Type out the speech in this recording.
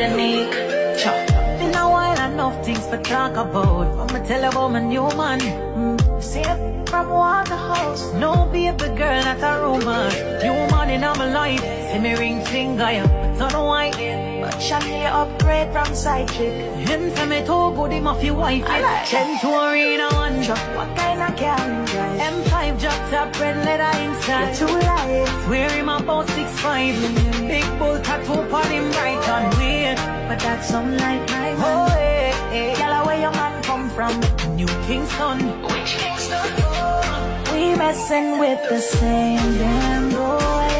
unique. Been a while, enough things for talk about. I'ma tell about my new man. Safe from Waterhouse. No baby girl, not a rumor. New man in my life. See me ring finger, yeah. Don't know why. But Shani upgrade from side chick. Him say me too good, him off your wife. Then to arena one drop. What kind of car him drive? M5 drop top, red leather inside. You're too light. Wear him about 6'5". Big bull tattoo on him right on weird. But that's some like my man. Oh, hey, hey. Yalla, where your man come from? New Kingston. Which Kingston? We messing with the same damn boy.